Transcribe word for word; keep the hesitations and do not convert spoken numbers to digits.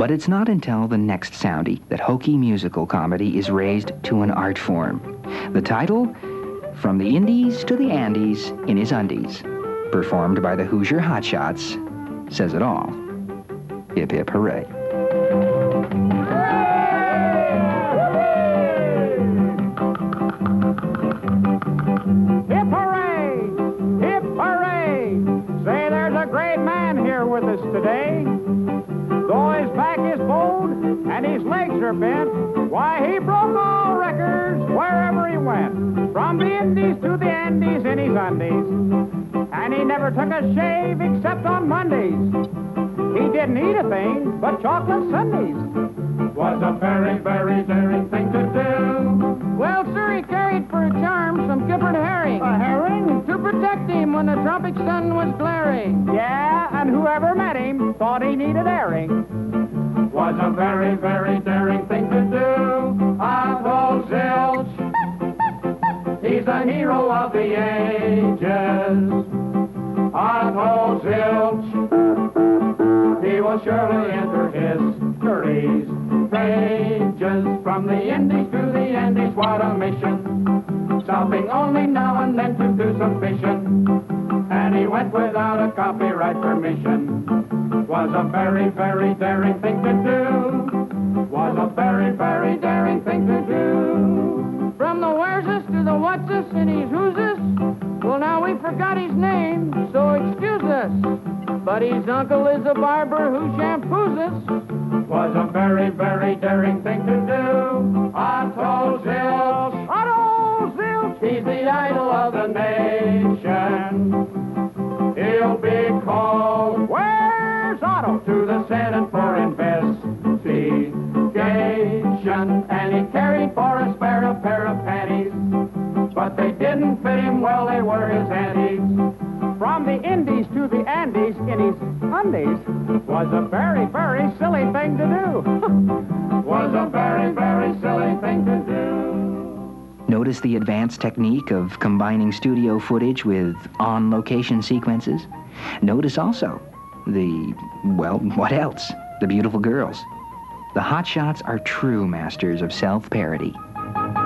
But it's not until the next soundie that hokey musical comedy is raised to an art form. The title, From the Indies to the Andes in His Undies, performed by the Hoosier Hot Shots, says it all. Hip hip hooray. Hip hooray! Hip hooray! Say there's a great man here with us today. Though his back is bowed and his legs are bent, why, he broke all records wherever he went. From the Indies to the Andes in his undies. And he never took a shave except on Mondays. He didn't eat a thing but chocolate sundaes. Was a very, very daring thing to do. Well, sir, he carried for a charm some gibbered herring. A herring? To protect him when the tropic sun was glaring. Yeah, and whoever met him thought he needed airing. Was a very, very daring thing to do. Otto Zilch, he's the hero of the ages. Otto Zilch, he will surely enter history's pages. From the Indies to the Andes, what a mission. Stopping only now and then to do some fishing. And he went without a copyright permission. Was a very, very daring thing to do. Was a very, very daring thing to do. From the where's-us to the what's-us and his who's-us. Well, now we forgot his name, so excuse us. But his uncle is a barber who shampoos us. Was a very, very daring thing to do. Otto Zilch. Otto Zilch. He's the idol of the nation. He'll be called, where's Otto? To the Senate for investigation. And he carried for a spare a pair of panties. But they didn't fit him well, they were his aunties. From the Indies to the Andes in his undies was a very, very silly thing to do. Was a very, very silly thing to do. Notice the advanced technique of combining studio footage with on-location sequences. Notice also the, well, what else? The beautiful girls. The Hot Shots are true masters of self-parody.